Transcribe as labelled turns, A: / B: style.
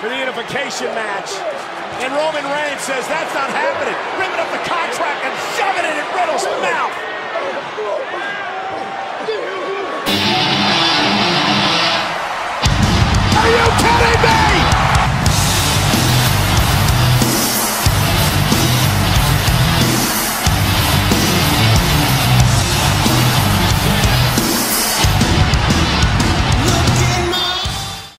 A: for the unification match. And Roman Reigns says that's not happening. Ripping up the contract and shoving it in Riddle's mouth.